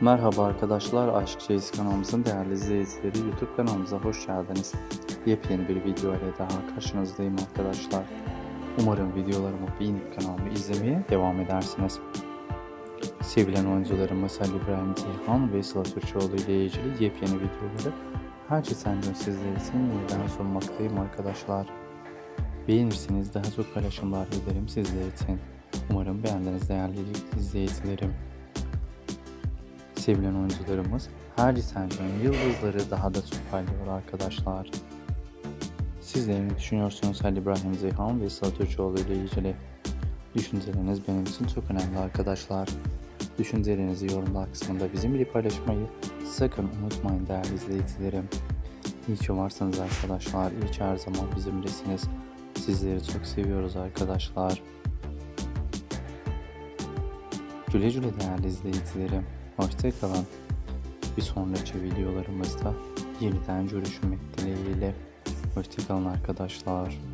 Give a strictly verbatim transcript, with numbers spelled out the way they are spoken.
Merhaba arkadaşlar, Aşk Çeyiz kanalımızın değerli izleyicileri, YouTube kanalımıza hoş geldiniz. Yepyeni bir video ile daha karşınızdayım arkadaşlar. Umarım videolarımı beğenip kanalımı izlemeye devam edersiniz. Sevilen oyuncularımız Halil İbrahim Ceyhan ve Sıla Türkoğlu ile ilgili yepyeni videoları her geçen gün sizler için yeniden sunmaktayım arkadaşlar. Beğenirseniz daha çok paylaşımlar ederim sizler için. Umarım beğendiniz değerli izleyicilerim. Sevilen oyuncularımız her geçen gün yıldızları daha da çok parlıyor arkadaşlar. Sizler ne düşünüyorsunuz Halil İbrahim Ceyhan ve Sıla Türkoğlu ile ilgili? Düşünceleriniz benim için çok önemli arkadaşlar. Düşüncelerinizi yorumlar kısmında bizimle paylaşmayı sakın unutmayın değerli izleyicilerim. İyi ki varsınız arkadaşlar. İyi ki her zaman bizimlesiniz. Sizleri çok seviyoruz arkadaşlar. Güle güle değerli izleyicilerim. Hoşçakalın. Bir sonraki videolarımızda yeniden görüşmek dileğiyle. Hoşçakalın arkadaşlar.